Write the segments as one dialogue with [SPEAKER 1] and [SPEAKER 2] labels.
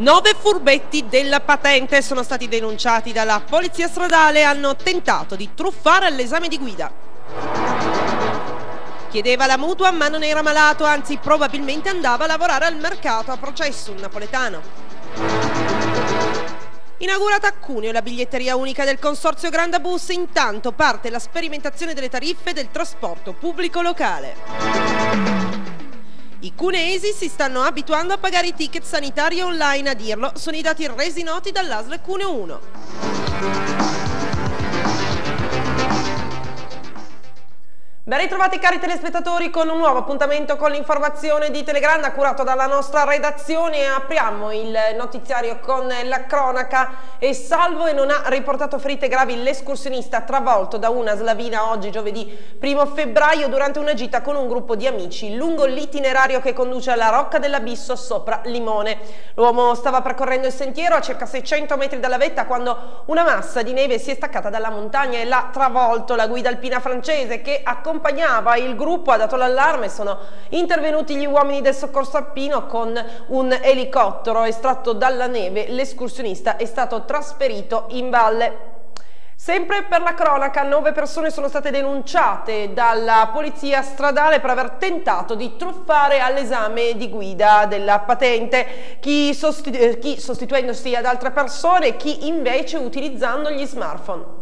[SPEAKER 1] 9 furbetti della patente sono stati denunciati dalla polizia stradale e hanno tentato di truffare all'esame di guida. Chiedeva la mutua ma non era malato, anzi probabilmente andava a lavorare al mercato a Processum napoletano. Inaugurata a Cuneo la biglietteria unica del consorzio Grandabus, intanto parte la sperimentazione delle tariffe del trasporto pubblico locale. I cuneesi si stanno abituando a pagare i ticket sanitari online, a dirlo sono i dati resi noti dall'ASL Cuneo 1. Ben ritrovati cari telespettatori con un nuovo appuntamento con l'informazione di Telegranda curato dalla nostra redazione. Apriamo il notiziario con la cronaca. È salvo e non ha riportato ferite gravi l'escursionista travolto da una slavina oggi giovedì 1 febbraio durante una gita con un gruppo di amici lungo l'itinerario che conduce alla Rocca dell'Abisso sopra Limone. L'uomo stava percorrendo il sentiero a circa 600 metri dalla vetta quando una massa di neve si è staccata dalla montagna e l'ha travolto. La guida alpina francese che accompagnava il gruppo ha dato l'allarme. Sono intervenuti gli uomini del soccorso alpino con un elicottero. Estratto dalla neve, l'escursionista è stato trasferito in valle. Sempre per la cronaca, 9 persone sono state denunciate dalla polizia stradale per aver tentato di truffare all'esame di guida della patente, chi sostituendosi ad altre persone, chi invece utilizzando gli smartphone.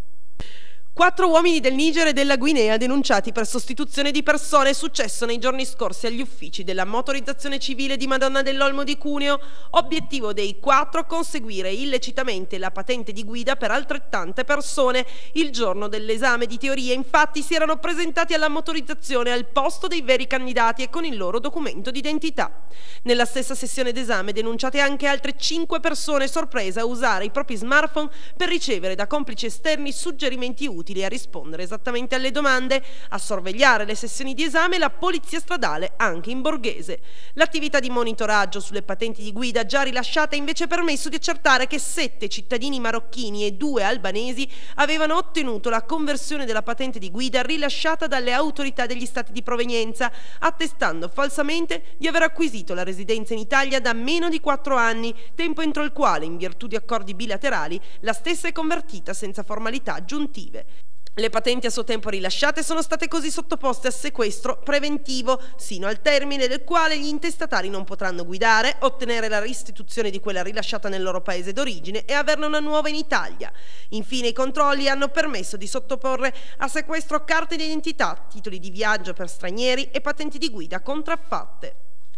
[SPEAKER 1] 4 uomini del Niger e della Guinea denunciati per sostituzione di persone, successo nei giorni scorsi agli uffici della motorizzazione civile di Madonna dell'Olmo di Cuneo. Obiettivo dei 4: conseguire illecitamente la patente di guida per altrettante persone. Il giorno dell'esame di teoria infatti si erano presentati alla motorizzazione al posto dei veri candidati e con il loro documento d'identità. Nella stessa sessione d'esame denunciate anche altre 5 persone sorprese a usare i propri smartphone per ricevere da complici esterni suggerimenti utili a rispondere esattamente alle domande. A sorvegliare le sessioni di esame la polizia stradale anche in borghese. L'attività di monitoraggio sulle patenti di guida già rilasciate ha invece permesso di accertare che 7 cittadini marocchini e 2 albanesi avevano ottenuto la conversione della patente di guida rilasciata dalle autorità degli stati di provenienza, attestando falsamente di aver acquisito la residenza in Italia da meno di 4 anni, tempo entro il quale, in virtù di accordi bilaterali, la stessa è convertita senza formalità aggiuntive. Le patenti a suo tempo rilasciate sono state così sottoposte a sequestro preventivo, sino al termine del quale gli intestatari non potranno guidare, ottenere la restituzione di quella rilasciata nel loro paese d'origine e averne una nuova in Italia. Infine i controlli hanno permesso di sottoporre a sequestro carte di identità, titoli di viaggio per stranieri e patenti di guida contraffatte.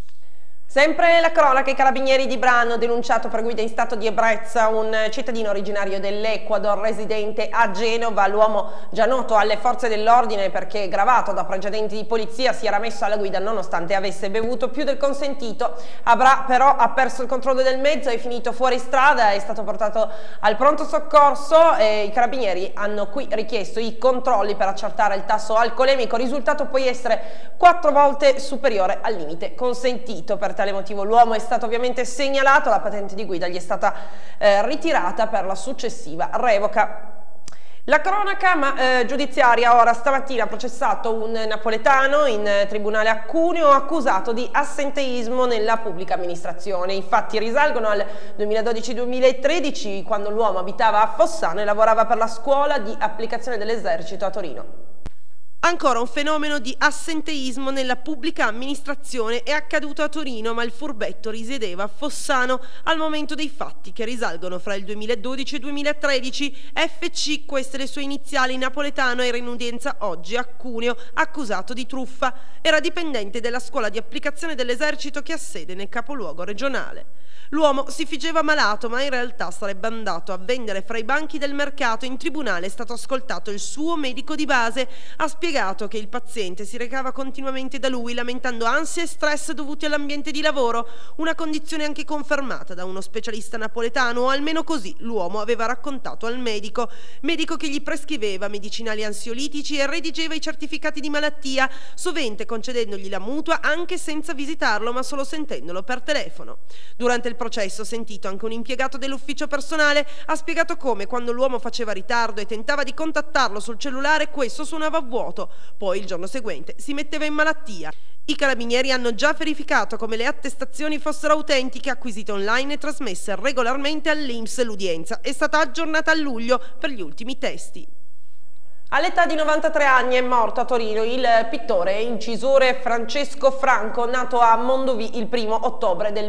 [SPEAKER 1] Sempre la cronaca, i carabinieri di Bra hanno denunciato per guida in stato di ebbrezza un cittadino originario dell'Ecuador residente a Genova. L'uomo, già noto alle forze dell'ordine perché gravato da precedenti di polizia, si era messo alla guida nonostante avesse bevuto più del consentito. A Bra però ha perso il controllo del mezzo, è finito fuori strada, è stato portato al pronto soccorso e i carabinieri hanno qui richiesto i controlli per accertare il tasso alcolemico, risultato poi essere 4 volte superiore al limite consentito. Per tale motivo l'uomo è stato ovviamente segnalato, la patente di guida gli è stata ritirata per la successiva revoca. La cronaca giudiziaria ora: stamattina ha processato un napoletano in tribunale a Cuneo accusato di assenteismo nella pubblica amministrazione. I fatti risalgono al 2012-2013, quando l'uomo abitava a Fossano e lavorava per la scuola di applicazione dell'esercito a Torino. Ancora un fenomeno di assenteismo nella pubblica amministrazione è accaduto a Torino, ma il furbetto risiedeva a Fossano al momento dei fatti, che risalgono fra il 2012 e il 2013. FC, queste le sue iniziali, napoletano, era in udienza oggi a Cuneo, accusato di truffa. Era dipendente della scuola di applicazione dell'esercito che ha sede nel capoluogo regionale. L'uomo si fingeva malato, ma in realtà sarebbe andato a vendere fra i banchi del mercato. In tribunale è stato ascoltato il suo medico di base. Ha spiegato che il paziente si recava continuamente da lui, lamentando ansia e stress dovuti all'ambiente di lavoro, una condizione anche confermata da uno specialista napoletano, o almeno così l'uomo aveva raccontato al medico che gli prescriveva medicinali ansiolitici e redigeva i certificati di malattia, sovente concedendogli la mutua anche senza visitarlo, ma solo sentendolo per telefono. Durante il processo, sentito anche un impiegato dell'ufficio personale, ha spiegato come quando l'uomo faceva ritardo e tentava di contattarlo sul cellulare, questo suonava a vuoto, poi il giorno seguente si metteva in malattia. I carabinieri hanno già verificato come le attestazioni fossero autentiche, acquisite online e trasmesse regolarmente all'INPS. L'udienza è stata aggiornata a luglio per gli ultimi testi. All'età di 93 anni è morto a Torino il pittore e incisore Francesco Franco, nato a Mondovì il 1° ottobre del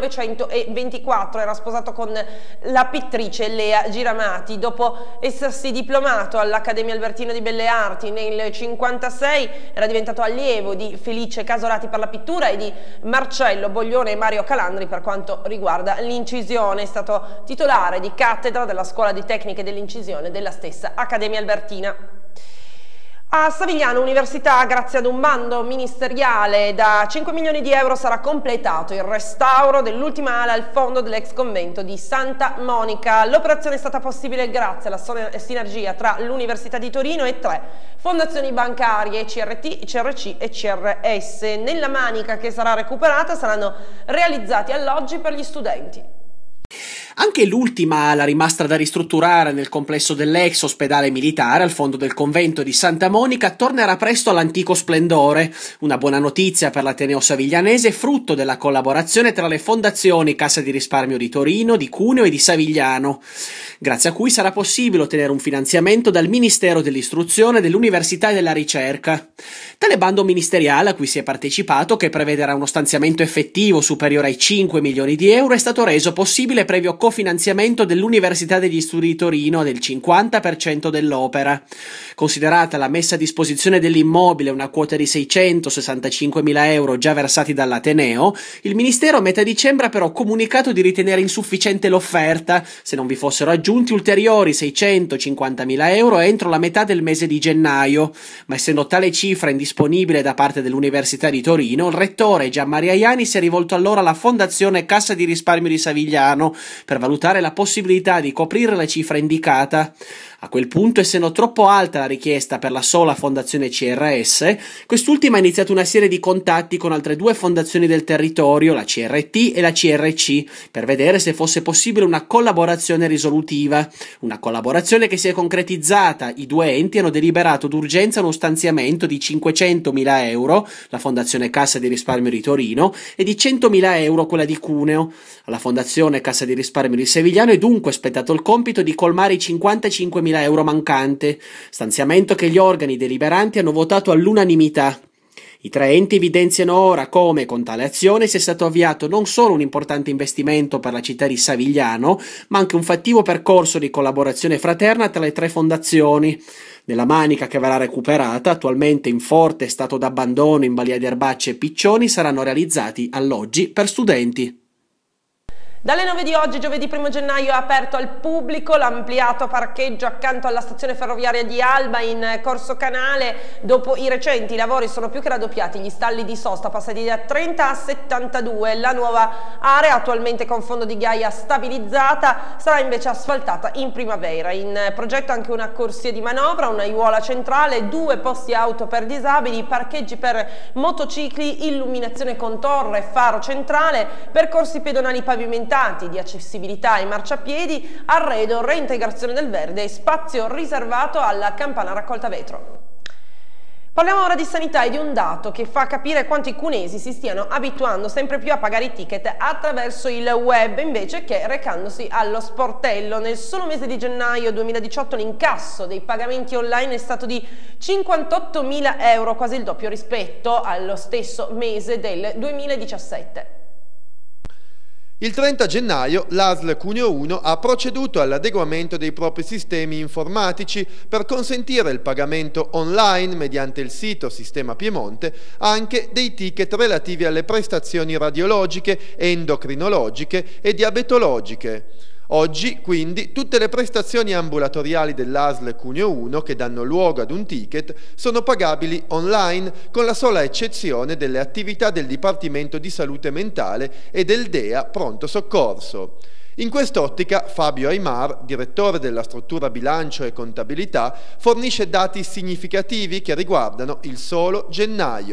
[SPEAKER 1] 1924. Era sposato con la pittrice Lea Giramati. Dopo essersi diplomato all'Accademia Albertina di Belle Arti nel 1956, era diventato allievo di Felice Casorati per la pittura e di Marcello Boglione e Mario Calandri per quanto riguarda l'incisione. È stato titolare di cattedra della Scuola di Tecniche dell'Incisione della stessa Accademia Albertina. A Savigliano Università, grazie ad un bando ministeriale da 5 milioni di euro, sarà completato il restauro dell'ultima ala al fondo dell'ex convento di Santa Monica. L'operazione è stata possibile grazie alla sinergia tra l'Università di Torino e 3 fondazioni bancarie, CRT, CRC e CRS. Nella Manica che sarà recuperata saranno realizzati alloggi per gli studenti.
[SPEAKER 2] Anche l'ultima ala rimasta da ristrutturare nel complesso dell'ex ospedale militare al fondo del convento di Santa Monica tornerà presto all'antico splendore. Una buona notizia per l'Ateneo Saviglianese, frutto della collaborazione tra le fondazioni Cassa di Risparmio di Torino, di Cuneo e di Savigliano, grazie a cui sarà possibile ottenere un finanziamento dal Ministero dell'Istruzione, dell'Università e della Ricerca. Tale bando ministeriale a cui si è partecipato, che prevederà uno stanziamento effettivo superiore ai 5 milioni di euro, è stato reso possibile previo cofinanziamento dell'Università degli Studi di Torino del 50% dell'opera. Considerata la messa a disposizione dell'immobile una quota di 665.000 euro già versati dall'Ateneo, il Ministero a metà dicembre ha però comunicato di ritenere insufficiente l'offerta se non vi fossero aggiunti ulteriori 650.000 euro entro la metà del mese di gennaio, ma essendo tale cifra indisponibile da parte dell'Università di Torino, il rettore Gianmaria Iani si è rivolto allora alla Fondazione Cassa di Risparmio di Savigliano per valutare la possibilità di coprire la cifra indicata. A quel punto, essendo troppo alta la richiesta per la sola fondazione CRS, quest'ultima ha iniziato una serie di contatti con altre 2 fondazioni del territorio, la CRT e la CRC, per vedere se fosse possibile una collaborazione risolutiva. Una collaborazione che si è concretizzata. I 2 enti hanno deliberato d'urgenza uno stanziamento di 500.000 euro, la Fondazione Cassa di Risparmio di Torino, e di 100.000 euro quella di Cuneo. Alla Fondazione Cassa di Risparmio di Savigliano è dunque spettato il compito di colmare i 55.000 euro mancante, stanziamento che gli organi deliberanti hanno votato all'unanimità. I 3 enti evidenziano ora come, con tale azione, sia stato avviato non solo un importante investimento per la città di Savigliano, ma anche un fattivo percorso di collaborazione fraterna tra le 3 fondazioni. Nella Manica, che verrà recuperata, attualmente in forte stato d'abbandono in Balia di Erbacce e Piccioni, saranno realizzati alloggi per studenti.
[SPEAKER 1] Dalle 9 di oggi, giovedì 1 gennaio, è aperto al pubblico l'ampliato parcheggio accanto alla stazione ferroviaria di Alba in Corso Canale. Dopo i recenti lavori sono più che raddoppiati gli stalli di sosta, passati da 30 a 72. La nuova area, attualmente con fondo di ghiaia stabilizzata, sarà invece asfaltata in primavera. In progetto anche una corsia di manovra, una aiuola centrale, 2 posti auto per disabili, parcheggi per motocicli, illuminazione con torre, faro centrale, percorsi pedonali pavimentati di accessibilità ai marciapiedi, arredo, reintegrazione del verde e spazio riservato alla campana raccolta vetro. Parliamo ora di sanità e di un dato che fa capire quanto i cunesi si stiano abituando sempre più a pagare i ticket attraverso il web invece che recandosi allo sportello. Nel solo mese di gennaio 2018 l'incasso dei pagamenti online è stato di 58.000 euro, quasi il doppio rispetto allo stesso mese del 2017.
[SPEAKER 3] Il 30 gennaio l'ASL Cuneo 1 ha proceduto all'adeguamento dei propri sistemi informatici per consentire il pagamento online mediante il sito Sistema Piemonte anche dei ticket relativi alle prestazioni radiologiche, endocrinologiche e diabetologiche. Oggi, quindi, tutte le prestazioni ambulatoriali dell'ASL Cuneo 1 che danno luogo ad un ticket sono pagabili online, con la sola eccezione delle attività del Dipartimento di Salute Mentale e del DEA Pronto Soccorso. In quest'ottica Fabio Aimar, direttore della struttura bilancio e contabilità, fornisce dati significativi che riguardano il solo gennaio.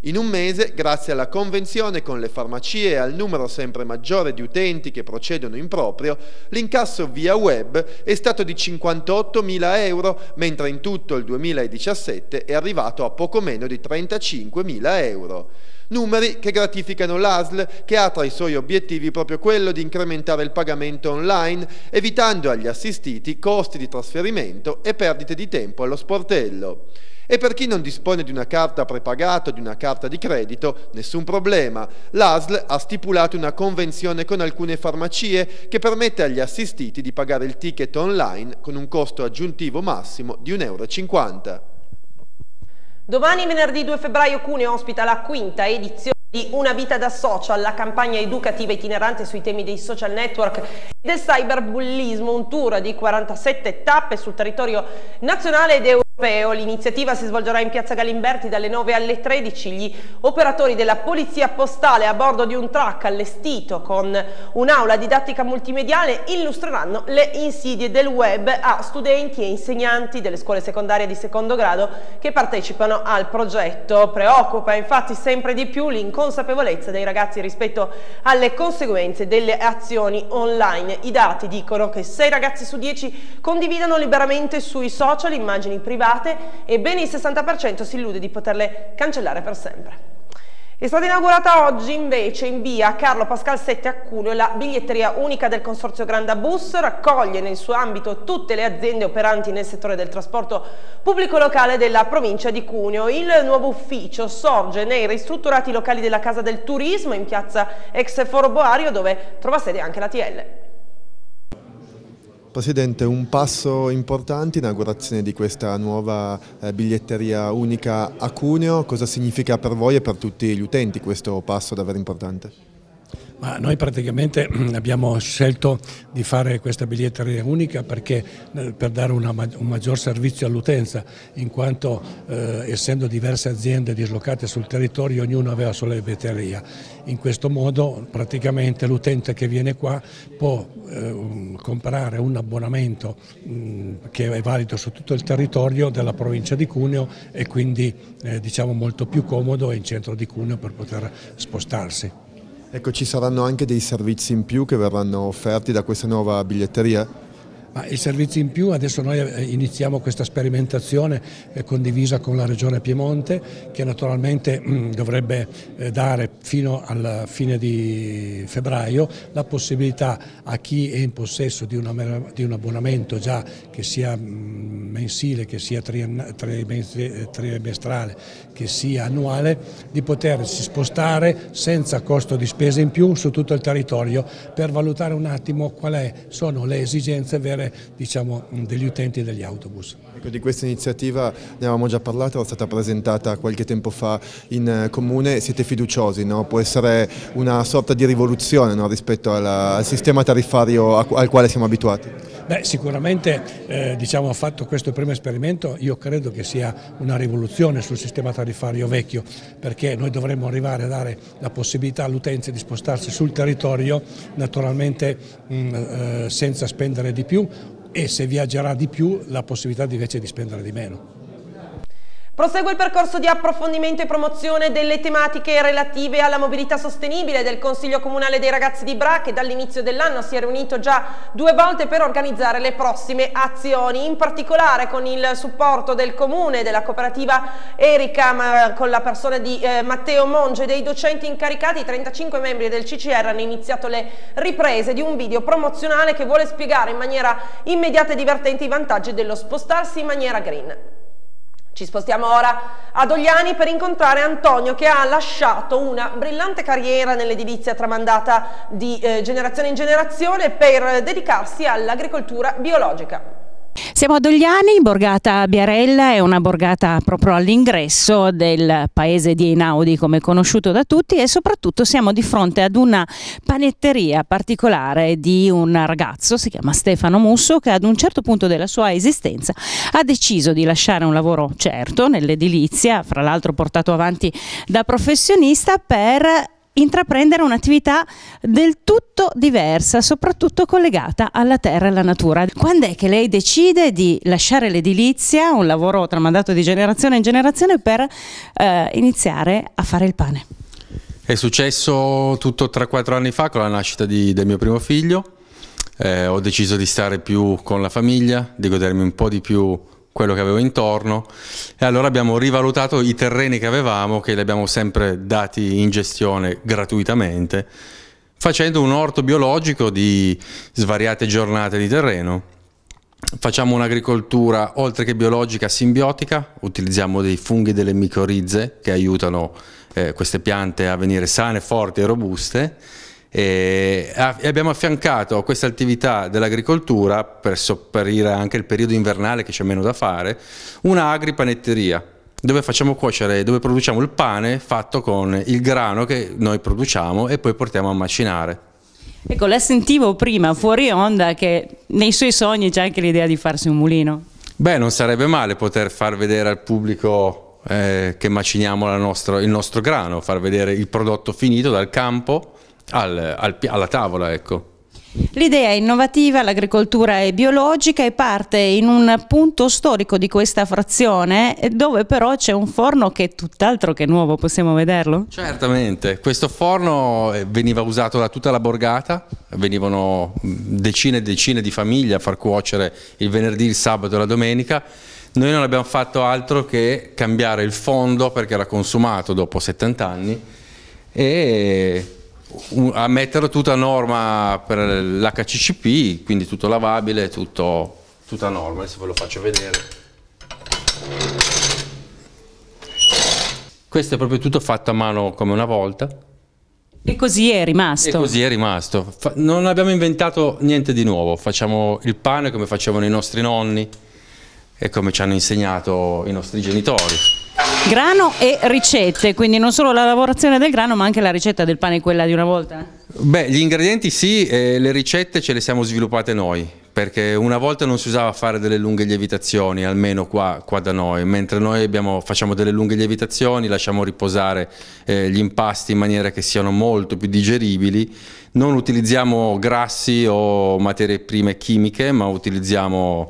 [SPEAKER 3] In un mese, grazie alla convenzione con le farmacie e al numero sempre maggiore di utenti che procedono in proprio, l'incasso via web è stato di 58.000 euro, mentre in tutto il 2017 è arrivato a poco meno di 35.000 euro. Numeri che gratificano l'ASL, che ha tra i suoi obiettivi proprio quello di incrementare il pagamento online, evitando agli assistiti costi di trasferimento e perdite di tempo allo sportello. E per chi non dispone di una carta prepagata o di una carta di credito, nessun problema. L'ASL ha stipulato una convenzione con alcune farmacie che permette agli assistiti di pagare il ticket online con un costo aggiuntivo massimo di 1,50 euro.
[SPEAKER 1] Domani, venerdì 2 febbraio, Cuneo ospita la quinta edizione di Una vita da social, la campagna educativa itinerante sui temi dei social network e del cyberbullismo, un tour di 47 tappe sul territorio nazionale ed europeo. L'iniziativa si svolgerà in piazza Galimberti dalle 9 alle 13. Gli operatori della polizia postale a bordo di un truck allestito con un'aula didattica multimediale illustreranno le insidie del web a studenti e insegnanti delle scuole secondarie di secondo grado che partecipano al progetto. Preoccupa infatti sempre di più l'inconsapevolezza dei ragazzi rispetto alle conseguenze delle azioni online. I dati dicono che 6 ragazzi su 10 condividono liberamente sui social immagini private e ben il 60% si illude di poterle cancellare per sempre. È stata inaugurata oggi invece in via Carlo Pascal 7 a Cuneo la biglietteria unica del consorzio Granda Bus, raccoglie nel suo ambito tutte le aziende operanti nel settore del trasporto pubblico locale della provincia di Cuneo. Il nuovo ufficio sorge nei ristrutturati locali della Casa del Turismo in piazza Ex Foro Boario, dove trova sede anche la TL.
[SPEAKER 3] Presidente, un passo importante, inaugurazione di questa nuova biglietteria unica a Cuneo. Cosa significa per voi e per tutti gli utenti questo passo davvero importante?
[SPEAKER 4] Ma noi praticamente abbiamo scelto di fare questa biglietteria unica perché per dare un maggior servizio all'utenza, in quanto essendo diverse aziende dislocate sul territorio ognuno aveva la sua biglietteria. In questo modo praticamente l'utente che viene qua può comprare un abbonamento che è valido su tutto il territorio della provincia di Cuneo e quindi diciamo molto più comodo in centro di Cuneo per poter spostarsi.
[SPEAKER 3] Ecco, ci saranno anche dei servizi in più che verranno offerti da questa nuova biglietteria?
[SPEAKER 4] Ma i servizi in più, adesso noi iniziamo questa sperimentazione condivisa con la Regione Piemonte, che naturalmente dovrebbe dare fino alla fine di febbraio la possibilità a chi è in possesso di un abbonamento già che sia mensile, che sia trimestrale, che sia annuale, di potersi spostare senza costo di spese in più su tutto il territorio per valutare un attimo quali sono le esigenze vere, diciamo, degli utenti degli autobus.
[SPEAKER 3] Ecco, di questa iniziativa ne avevamo già parlato, era stata presentata qualche tempo fa in comune. Siete fiduciosi, no? Può essere una sorta di rivoluzione, no? Rispetto al sistema tariffario al quale siamo abituati?
[SPEAKER 4] Beh, sicuramente diciamo, fatto questo primo esperimento, io credo che sia una rivoluzione sul sistema tariffario vecchio, perché noi dovremmo arrivare a dare la possibilità all'utenza di spostarsi sul territorio, naturalmente senza spendere di più, e se viaggerà di più la possibilità invece di spendere di meno.
[SPEAKER 1] Prosegue il percorso di approfondimento e promozione delle tematiche relative alla mobilità sostenibile del Consiglio Comunale dei Ragazzi di Bra, che dall'inizio dell'anno si è riunito già 2 volte per organizzare le prossime azioni, in particolare con il supporto del Comune, della cooperativa Erika, con la persona di Matteo Monge e dei docenti incaricati. I 35 membri del CCR hanno iniziato le riprese di un video promozionale che vuole spiegare in maniera immediata e divertente i vantaggi dello spostarsi in maniera green. Ci spostiamo ora ad Ogliani per incontrare Antonio, che ha lasciato una brillante carriera nell'edilizia tramandata di generazione in generazione per dedicarsi all'agricoltura biologica.
[SPEAKER 5] Siamo ad Ogliani, borgata Biarella, è una borgata proprio all'ingresso del paese di Einaudi, come conosciuto da tutti, e soprattutto siamo di fronte ad una panetteria particolare di un ragazzo, si chiama Stefano Musso, che ad un certo punto della sua esistenza ha deciso di lasciare un lavoro certo nell'edilizia, fra l'altro portato avanti da professionista, per intraprendere un'attività del tutto diversa, soprattutto collegata alla terra e alla natura. Quando è che lei decide di lasciare l'edilizia, un lavoro tramandato di generazione in generazione, per iniziare a fare il pane?
[SPEAKER 6] È successo tutto 3-4 anni fa con la nascita del mio primo figlio. Ho deciso di stare più con la famiglia, di godermi un po' di più quello che avevo intorno, e allora abbiamo rivalutato i terreni che avevamo, che li abbiamo sempre dati in gestione gratuitamente, facendo un orto biologico di svariate giornate di terreno. Facciamo un'agricoltura oltre che biologica simbiotica, utilizziamo dei funghi, delle micorizze che aiutano queste piante a venire sane, forti e robuste. E abbiamo affiancato a questa attività dell'agricoltura, per sopperire anche il periodo invernale che c'è meno da fare, una agripanetteria dove facciamo cuocere, dove produciamo il pane fatto con il grano che noi produciamo e poi portiamo a macinare.
[SPEAKER 5] Ecco, la sentivo prima fuori onda che nei suoi sogni c'è anche l'idea di farsi un mulino.
[SPEAKER 6] Beh, non sarebbe male poter far vedere al pubblico che maciniamo il nostro grano, far vedere il prodotto finito dal campo alla tavola, ecco.
[SPEAKER 5] L'idea è innovativa, l'agricoltura è biologica e parte in un punto storico di questa frazione dove però c'è un forno che è tutt'altro che nuovo, possiamo vederlo?
[SPEAKER 6] Certamente, questo forno veniva usato da tutta la borgata, venivano decine e decine di famiglie a far cuocere il venerdì, il sabato e la domenica. Noi non abbiamo fatto altro che cambiare il fondo perché era consumato dopo 70 anni e a metterlo tutto a norma per l'HCCP, quindi tutto lavabile, tutto a norma. Adesso ve lo faccio vedere. Questo è proprio tutto fatto a mano come una volta.
[SPEAKER 5] E così è rimasto.
[SPEAKER 6] E così è rimasto. Non abbiamo inventato niente di nuovo, facciamo il pane come facevano i nostri nonni e come ci hanno insegnato i nostri genitori.
[SPEAKER 5] Grano e ricette, quindi non solo la lavorazione del grano ma anche la ricetta del pane, quella di una volta?
[SPEAKER 6] Beh, gli ingredienti sì, le ricette ce le siamo sviluppate noi, perché una volta non si usava fare delle lunghe lievitazioni, almeno qua da noi, mentre noi facciamo delle lunghe lievitazioni, lasciamo riposare gli impasti in maniera che siano molto più digeribili, non utilizziamo grassi o materie prime chimiche, ma utilizziamo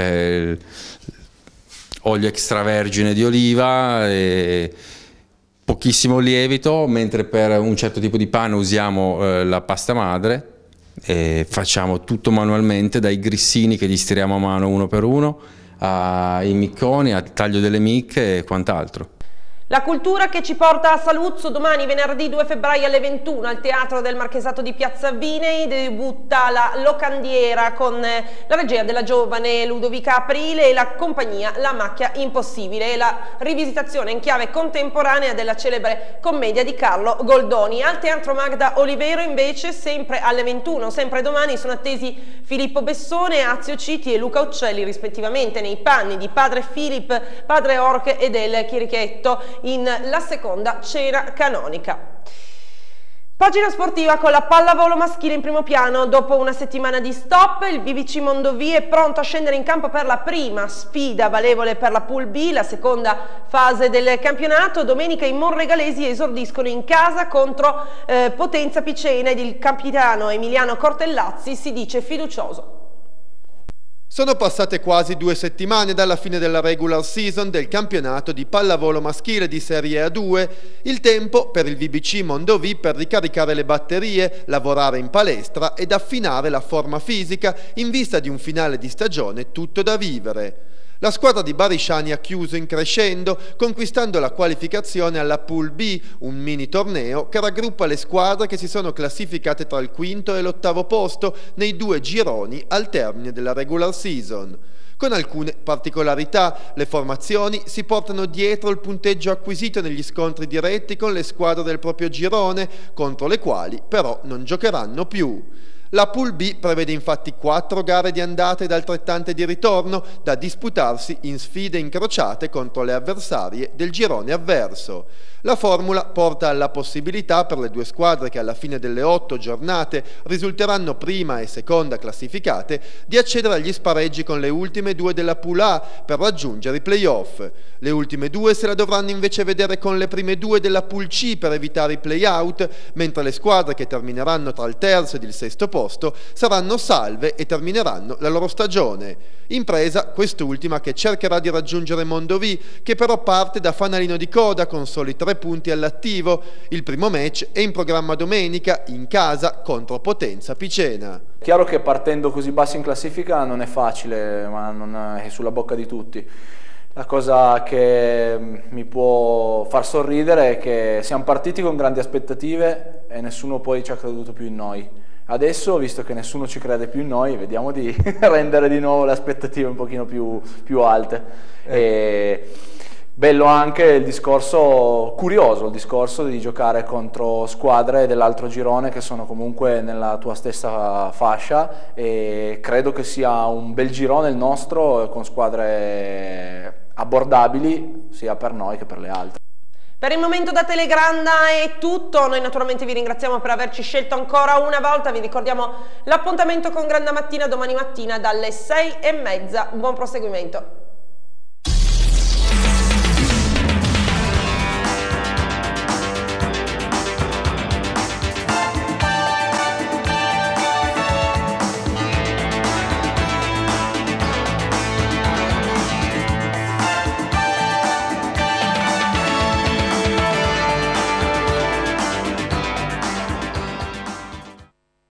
[SPEAKER 6] olio extravergine di oliva e pochissimo lievito, mentre per un certo tipo di pane usiamo la pasta madre e facciamo tutto manualmente, dai grissini che gli stiriamo a mano uno per uno, ai micconi, al taglio delle micche e quant'altro.
[SPEAKER 1] La cultura che ci porta a Saluzzo domani venerdì 2 febbraio alle 21 al Teatro del Marchesato di Piazza Vinei debutta La Locandiera con la regia della giovane Ludovica Aprile e la compagnia La Macchia Impossibile e la rivisitazione in chiave contemporanea della celebre commedia di Carlo Goldoni. Al Teatro Magda Olivero invece sempre alle 21, sempre domani, sono attesi Filippo Bessone, Azio Citi e Luca Uccelli rispettivamente nei panni di padre Filippo, padre Orche e del Chierichetto in La Seconda Cena Canonica. Pagina sportiva con la pallavolo maschile in primo piano. Dopo una settimana di stop, il BBC Mondovì è pronto a scendere in campo per la prima sfida valevole per la Pool B, la seconda fase del campionato. Domenica i monregalesi esordiscono in casa contro Potenza Picena ed il capitano Emiliano Cortellazzi si dice fiducioso.
[SPEAKER 3] Sono passate quasi 2 settimane dalla fine della regular season del campionato di pallavolo maschile di Serie A2, il tempo per il VBC Mondovì per ricaricare le batterie, lavorare in palestra ed affinare la forma fisica in vista di un finale di stagione tutto da vivere. La squadra di Barisciani ha chiuso in crescendo, conquistando la qualificazione alla Pool B, un mini torneo che raggruppa le squadre che si sono classificate tra il quinto e l'ottavo posto nei 2 gironi al termine della regular season. Con alcune particolarità, le formazioni si portano dietro il punteggio acquisito negli scontri diretti con le squadre del proprio girone, contro le quali però non giocheranno più. La Pool B prevede infatti 4 gare di andata ed altrettante di ritorno da disputarsi in sfide incrociate contro le avversarie del girone avverso. La formula porta alla possibilità per le 2 squadre che alla fine delle 8 giornate risulteranno prima e seconda classificate di accedere agli spareggi con le ultime 2 della Pool A per raggiungere i play-off. Le ultime 2 se la dovranno invece vedere con le prime 2 della Pool C per evitare i play-out, mentre le squadre che termineranno tra il terzo ed il sesto posto saranno salve e termineranno la loro stagione. Impresa quest'ultima che cercherà di raggiungere Mondovì, che però parte da fanalino di coda con soli 3 punti all'attivo. Il primo match è in programma domenica in casa contro Potenza Picena.
[SPEAKER 7] Chiaro che partendo così bassi in classifica non è facile, ma non è sulla bocca di tutti. La cosa che mi può far sorridere è che siamo partiti con grandi aspettative e nessuno poi ci ha creduto più in noi. Adesso, visto che nessuno ci crede più in noi, vediamo di rendere di nuovo le aspettative un pochino più alte. E bello anche il discorso, curioso il discorso di giocare contro squadre dell'altro girone che sono comunque nella tua stessa fascia, e credo che sia un bel girone il nostro, con squadre abbordabili sia per noi che per le altre.
[SPEAKER 1] Per il momento da Telegranda è tutto, noi naturalmente vi ringraziamo per averci scelto ancora una volta, vi ricordiamo l'appuntamento con Granda Mattina domani mattina dalle 6:30, buon proseguimento.